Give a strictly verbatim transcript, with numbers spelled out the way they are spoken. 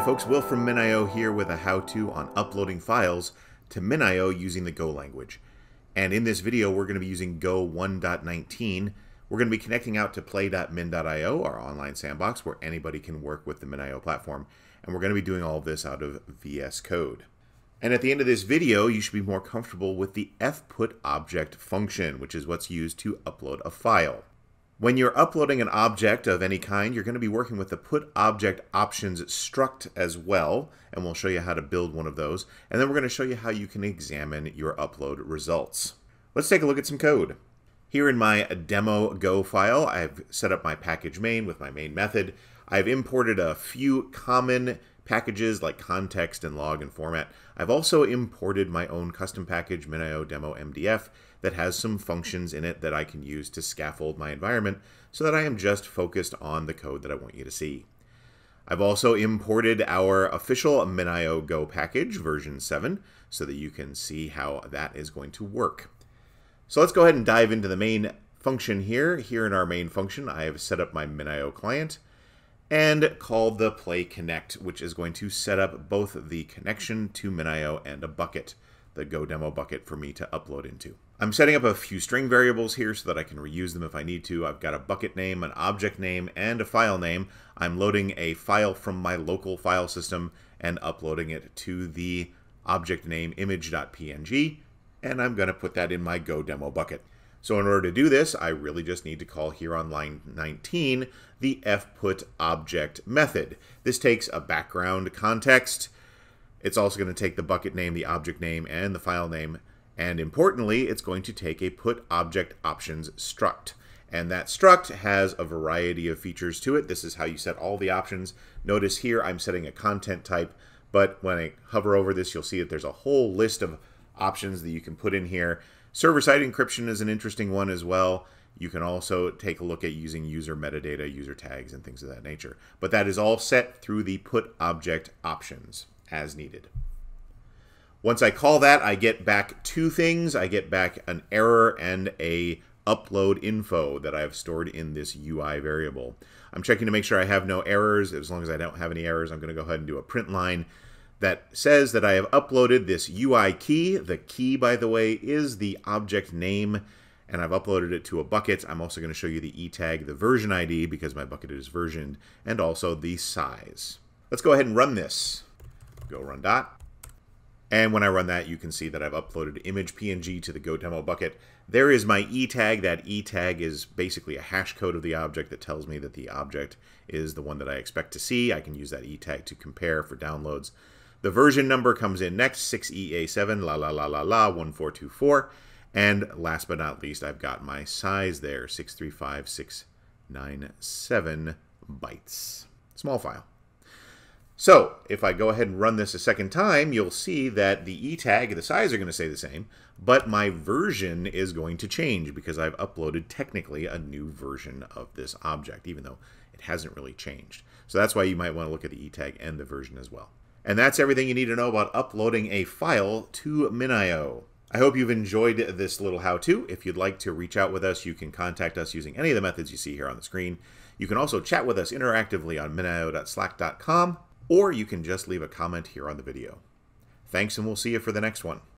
folks, Will from MinIO here with a how-to on uploading files to MinIO using the Go language. And in this video, we're going to be using Go one point nineteen. We're going to be connecting out to play dot min dot i o, our online sandbox, where anybody can work with the MinIO platform. And we're going to be doing all of this out of V S Code. And at the end of this video, you should be more comfortable with the fput object function, which is what's used to upload a file. When you're uploading an object of any kind, you're going to be working with the put object options struct as well, and we'll show you how to build one of those. And then we're going to show you how you can examine your upload results. Let's take a look at some code. Here in my demo Go file, I've set up my package main with my main method. I've imported a few common packages like context and log and format. I've also imported my own custom package, MinIO demo M D F, that has some functions in it that I can use to scaffold my environment so that I am just focused on the code that I want you to see. I've also imported our official MinIO Go package, version seven, so that you can see how that is going to work. So let's go ahead and dive into the main function here. Here in our main function, I have set up my MinIO client and called the play connect, which is going to set up both the connection to MinIO and a bucket, the Go demo bucket for me to upload into. I'm setting up a few string variables here so that I can reuse them if I need to. I've got a bucket name, an object name, and a file name. I'm loading a file from my local file system and uploading it to the object name image dot p n g, and I'm going to put that in my Go demo bucket. So in order to do this, I really just need to call here on line nineteen the fput object method. This takes a background context. It's also going to take the bucket name, the object name, and the file name. And importantly, it's going to take a put object options struct. And that struct has a variety of features to it. This is how you set all the options. Notice here I'm setting a content type, but when I hover over this, you'll see that there's a whole list of options that you can put in here. Server-side encryption is an interesting one as well. You can also take a look at using user metadata, user tags, and things of that nature. But that is all set through the put object options as needed. Once I call that, I get back two things. I get back an error and a upload info that I've stored in this U I variable. I'm checking to make sure I have no errors. As long as I don't have any errors, I'm going to go ahead and do a print line that says that I have uploaded this U I key. The key, by the way, is the object name, and I've uploaded it to a bucket. I'm also going to show you the E tag, the version I D, because my bucket is versioned, and also the size. Let's go ahead and run this. Go run dot. And when I run that, you can see that I've uploaded image P N G to the Go demo bucket. There is my E tag. That E tag is basically a hash code of the object that tells me that the object is the one that I expect to see. I can use that E tag to compare for downloads. The version number comes in next, six E A seven, la la la la la, one four two four. And last but not least, I've got my size there, six three five six nine seven bytes. Small file. So if I go ahead and run this a second time, you'll see that the E tag and the size are going to stay the same, but my version is going to change because I've uploaded technically a new version of this object, even though it hasn't really changed. So that's why you might want to look at the E tag and the version as well. And that's everything you need to know about uploading a file to MinIO. I hope you've enjoyed this little how-to. If you'd like to reach out with us, you can contact us using any of the methods you see here on the screen. You can also chat with us interactively on min i o dot slack dot com, or you can just leave a comment here on the video. Thanks, and we'll see you for the next one.